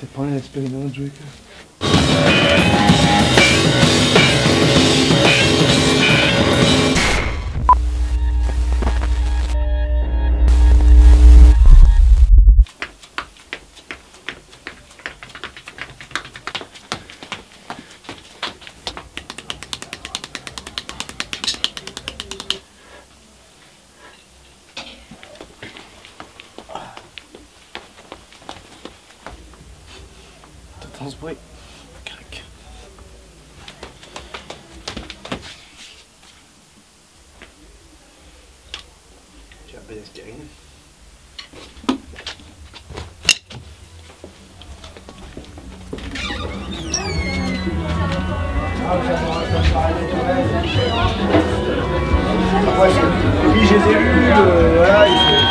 peut-être prendre l'expérience, jouer que... T'entends ce bruit? Crac. J'ai appelé l'aspirine. Après, oui, je les ai vus, voilà,